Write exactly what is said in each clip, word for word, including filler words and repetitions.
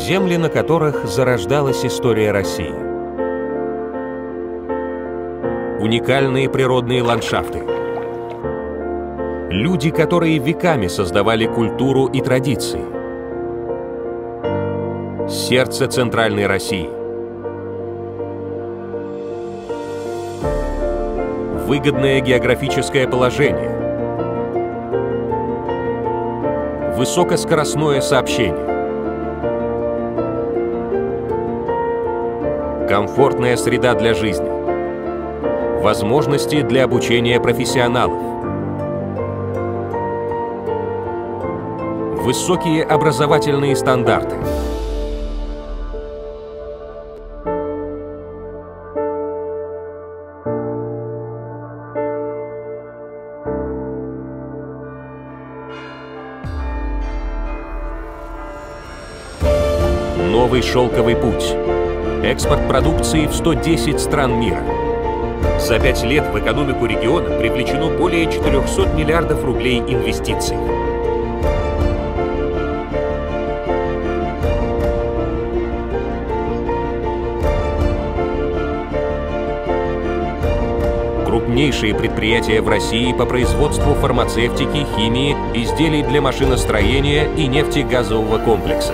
земли, на которых зарождалась история России. Уникальные природные ландшафты. Люди, которые веками создавали культуру и традиции. Сердце центральной России. Выгодное географическое положение. Высокоскоростное сообщение. Комфортная среда для жизни. Возможности для обучения профессионалов. Высокие образовательные стандарты. Новый шелковый путь. Экспорт продукции в сто десять стран мира. За пять лет в экономику региона привлечено более четырёхсот миллиардов рублей инвестиций. Крупнейшие предприятия в России по производству фармацевтики, химии, изделий для машиностроения и нефтегазового комплекса.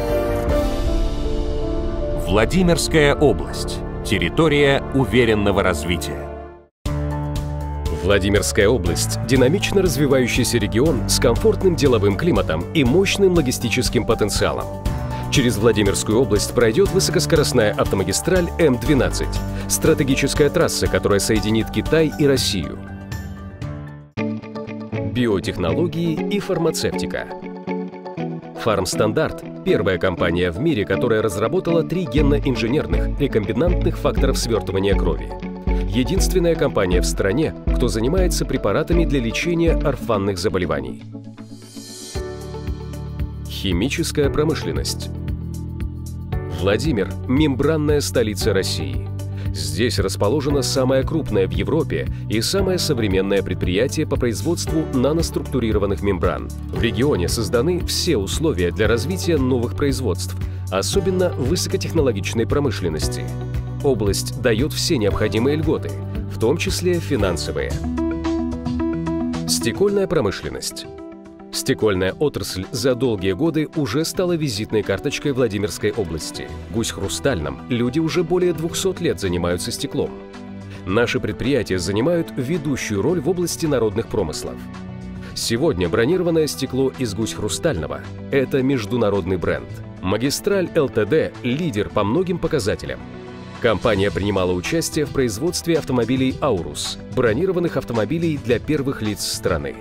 Владимирская область. Территория уверенного развития. Владимирская область – динамично развивающийся регион с комфортным деловым климатом и мощным логистическим потенциалом. Через Владимирскую область пройдет высокоскоростная автомагистраль М двенадцать, стратегическая трасса, которая соединит Китай и Россию. Биотехнологии и фармацевтика. Фармстандарт – первая компания в мире, которая разработала три генно-инженерных рекомбинантных факторов свертывания крови. Единственная компания в стране, кто занимается препаратами для лечения орфанных заболеваний. Химическая промышленность. Владимир – мембранная столица России. Здесь расположено самое крупное в Европе и самое современное предприятие по производству наноструктурированных мембран. В регионе созданы все условия для развития новых производств, особенно высокотехнологичной промышленности. Область дает все необходимые льготы, в том числе финансовые. Стекольная промышленность. Стекольная отрасль за долгие годы уже стала визитной карточкой Владимирской области. В Гусь-Хрустальном люди уже более двухсот лет занимаются стеклом. Наши предприятия занимают ведущую роль в области народных промыслов. Сегодня бронированное стекло из Гусь-Хрустального – это международный бренд. Магистраль Л Т Д – лидер по многим показателям. Компания принимала участие в производстве автомобилей «Аурус», бронированных автомобилей для первых лиц страны.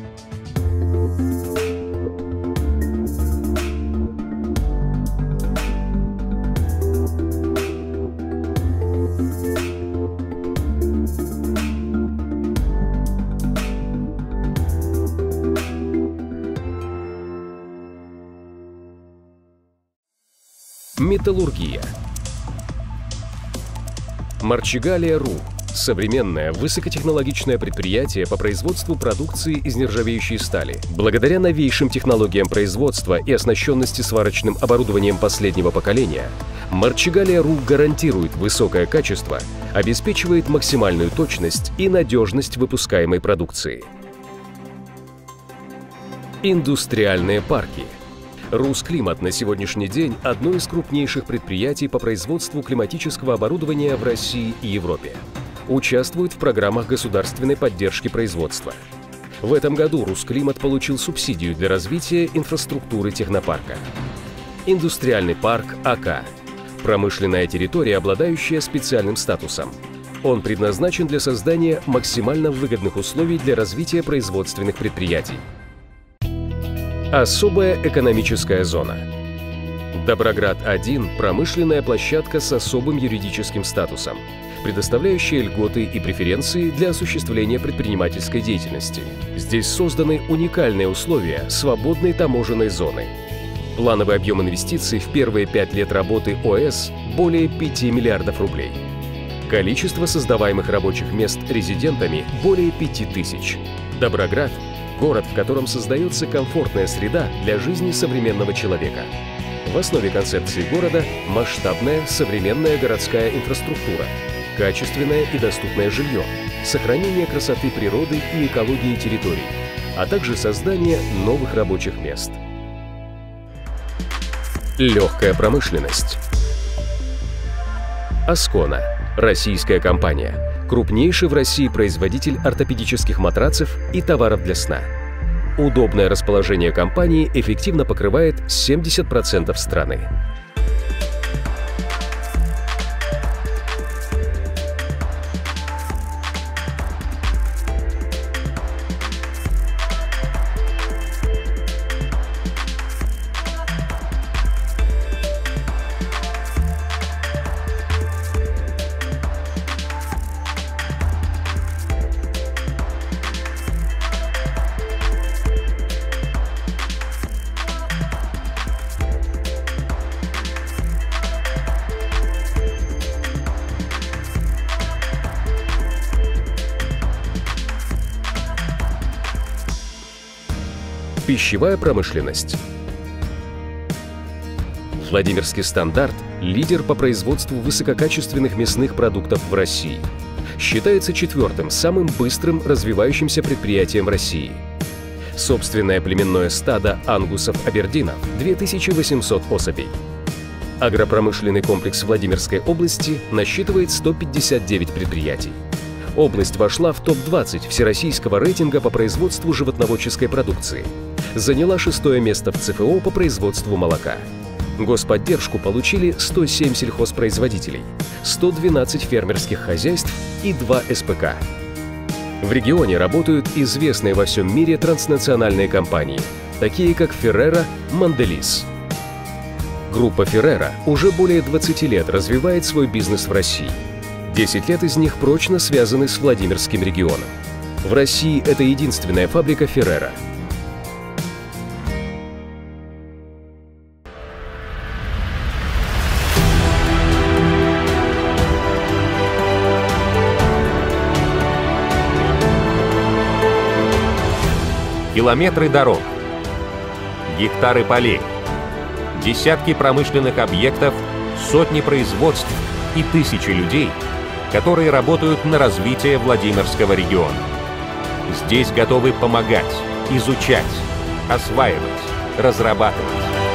Металлургия. Марчигалия.ру – современное высокотехнологичное предприятие по производству продукции из нержавеющей стали. Благодаря новейшим технологиям производства и оснащенности сварочным оборудованием последнего поколения, Марчигалия.ру гарантирует высокое качество, обеспечивает максимальную точность и надежность выпускаемой продукции. Индустриальные парки. Русклимат на сегодняшний день – одно из крупнейших предприятий по производству климатического оборудования в России и Европе. Участвует в программах государственной поддержки производства. В этом году Русклимат получил субсидию для развития инфраструктуры технопарка. Индустриальный парк А К – промышленная территория, обладающая специальным статусом. Он предназначен для создания максимально выгодных условий для развития производственных предприятий. Особая экономическая зона. Доброград один – промышленная площадка с особым юридическим статусом, предоставляющая льготы и преференции для осуществления предпринимательской деятельности. Здесь созданы уникальные условия свободной таможенной зоны. Плановый объем инвестиций в первые пять лет работы О С – более пяти миллиардов рублей. Количество создаваемых рабочих мест резидентами – более пяти тысяч. Доброград – город, в котором создается комфортная среда для жизни современного человека. В основе концепции города масштабная современная городская инфраструктура, качественное и доступное жилье, сохранение красоты природы и экологии территорий, а также создание новых рабочих мест. Легкая промышленность. Аскона – российская компания, крупнейший в России производитель ортопедических матрацев и товаров для сна. Удобное расположение компании эффективно покрывает семьдесят процентов страны. Пищевая промышленность. Владимирский стандарт – лидер по производству высококачественных мясных продуктов в России. Считается четвертым самым быстрым развивающимся предприятием России. Собственное племенное стадо ангусов-абердинов – две тысячи восемьсот особей. Агропромышленный комплекс Владимирской области насчитывает сто пятьдесят девять предприятий. Область вошла в топ двадцать всероссийского рейтинга по производству животноводческой продукции. Заняла шестое место в цэ эф о по производству молока. Господдержку получили сто семь сельхозпроизводителей, сто двенадцать фермерских хозяйств и два эс пэ ка. В регионе работают известные во всем мире транснациональные компании, такие как Ferrero, Mondelez. Группа Ferrero уже более двадцати лет развивает свой бизнес в России. десять лет из них прочно связаны с Владимирским регионом. В России это единственная фабрика Ferrero. Километры дорог, гектары полей, десятки промышленных объектов, сотни производств и тысячи людей, которые работают на развитие Владимирского региона. Здесь готовы помогать, изучать, осваивать, разрабатывать.